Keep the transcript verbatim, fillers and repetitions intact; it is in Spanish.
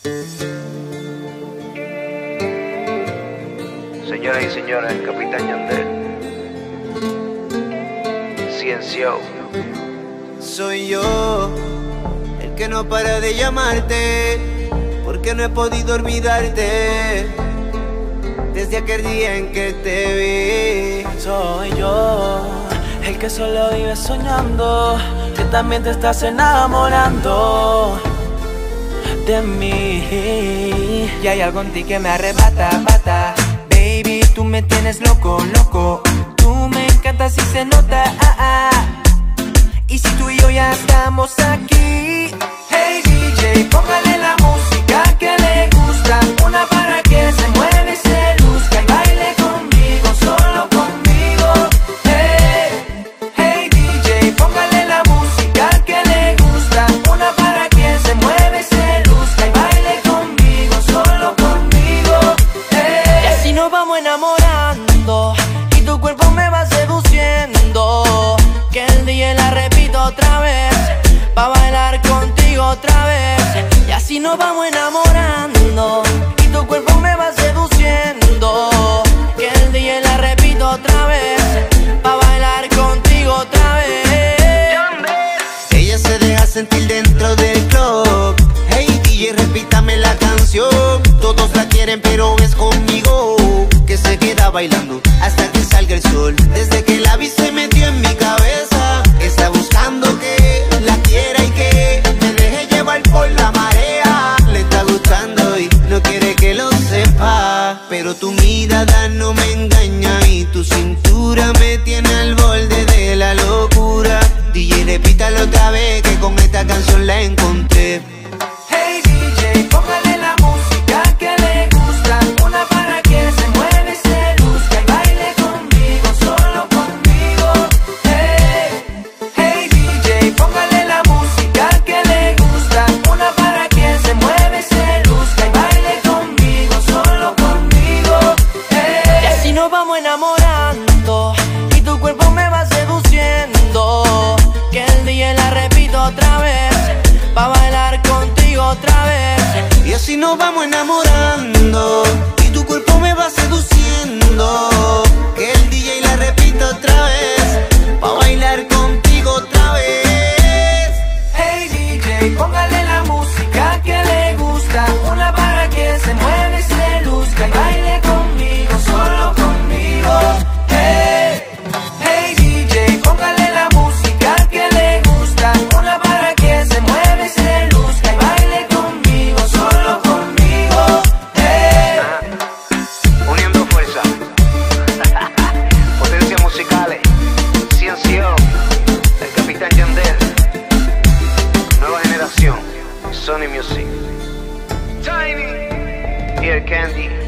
Señoras y señores, el Capitán Yandel. Ciencio. Soy yo, el que no para de llamarte, porque no he podido olvidarte desde aquel día en que te vi. Soy yo, el que solo vive soñando, que también te estás enamorando de mí. Y hay algo en ti que me arrebata, bata. Baby, tú me tienes loco, loco. Tú me encantas y se nota, ah, ah. Y si tú y yo ya estamos aquí, hey D J, póngale la música que le gusta, una para que se mueve, se luzca y baile conmigo, solo conmigo. Hey, hey D J, póngale la música que le gusta, una para que se mueve, se luzca y baile conmigo, solo conmigo. Hey. Y así nos vamos enamorando y tu cuerpo me va seduciendo, que el día la repito otra vez, pa' bailar contigo otra vez. Y así nos vamos enamorando y tu cuerpo me va seduciendo, que el día la repito otra vez, pa' bailar contigo otra vez. Ella se deja sentir dentro del club. Hey D J, repítame la canción. Todos la quieren pero es conmigo que se queda bailando hasta que salga el sol. Desde que la vi se metió en mi cabeza. Está buscando que la quiera y que me deje llevar por la marea. Le está gustando y no quiere que lo sepa, pero tu mirada no me engaña y tu cintura me tiene al borde de la locura. D J, repítalo otra vez que con esta canción la encontré. Hey D J, póngale la música que le gusta, una para que se mueve, se luzca y baile conmigo, solo conmigo. Hey, hey D J, póngale la música que le gusta, una para que se mueve, se luzca y baile conmigo, solo conmigo. Hey. Y así nos vamos enamorando y tu cuerpo me va seduciendo, que el día la repito otra vez, pa' bailar contigo otra vez. Y así nos vamos enamorando y tu cuerpo me va seduciendo, que el D J la repita otra vez, pa' bailar contigo otra vez. Hey D J, póngale la música que le gusta, una para que se mueve, se luzca y baile conmigo, solo conmigo. Hey, hey D J, póngale la música que le gusta, una para que se mueve, se luzca y baile conmigo, solo conmigo. Hey. Uniendo fuerza. Potencia musicales. Ciencio. El Capitán Yandel. Nueva generación. Sony Music. Tiny. Y el Candy.